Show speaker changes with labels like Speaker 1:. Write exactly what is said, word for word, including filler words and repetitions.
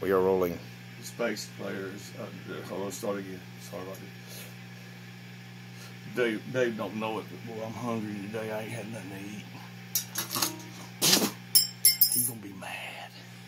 Speaker 1: We are rolling.
Speaker 2: The space player is. Uh, hold on, start again. Sorry about this. Dave, Dave don't know it, but boy, I'm hungry today. I ain't had nothing to eat. He's gonna be mad.